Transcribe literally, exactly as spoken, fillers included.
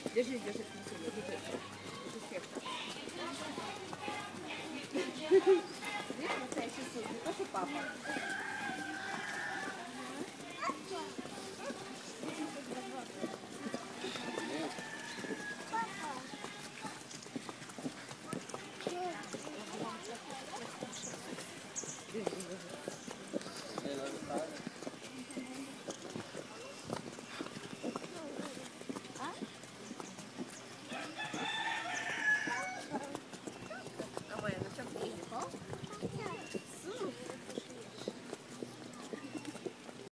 Держи, держи, красиво, держи. Держи сверху. Видишь, настоящий сын, не то, что папа.